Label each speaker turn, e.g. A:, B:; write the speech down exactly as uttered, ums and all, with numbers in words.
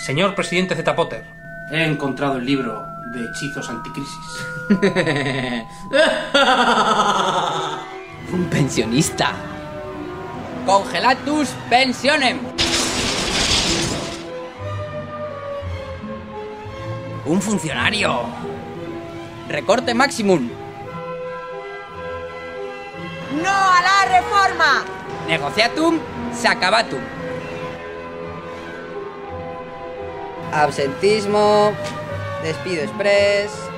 A: Señor presidente Z. Potter,
B: he encontrado el libro de hechizos anticrisis.
C: Un pensionista. Congelatus pensionem. Un funcionario. Recorte maximum.
D: ¡No a la reforma!
C: Negociatum sacabatum. Absentismo. Despido express.